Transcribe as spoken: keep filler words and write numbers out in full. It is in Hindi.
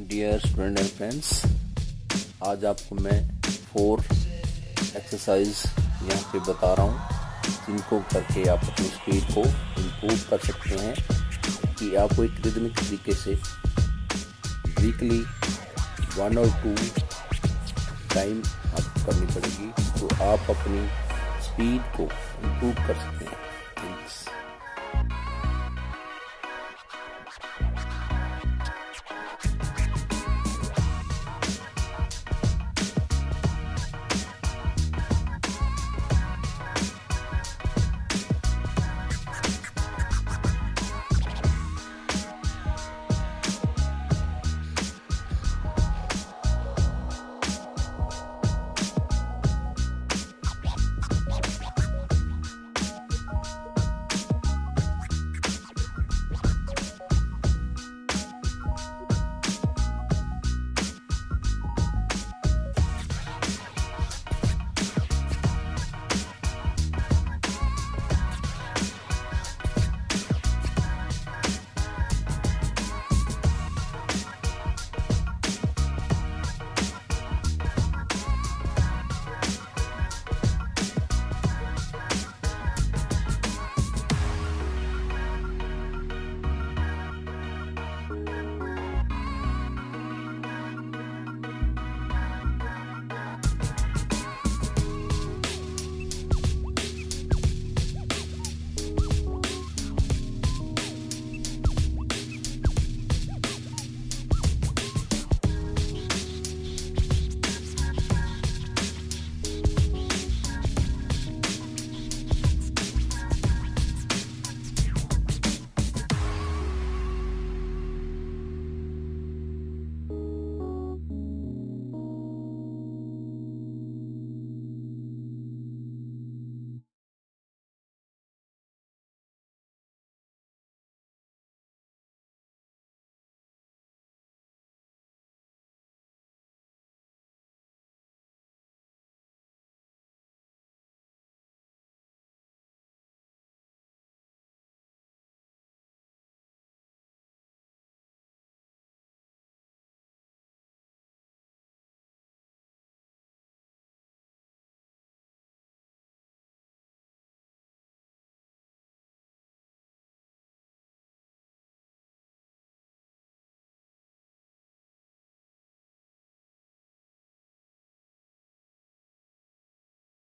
डियर स्टूडेंट एंड फ्रेंड्स, आज आपको मैं फोर एक्सरसाइज यहाँ पे बता रहा हूँ जिनको करके आप अपनी स्पीड को इम्प्रूव कर सकते हैं कि आपको एक रिदमिक तरीके से वीकली वन और टू टाइम आपको करनी पड़ेगी तो आप अपनी स्पीड को इम्प्रूव कर सकते हैं।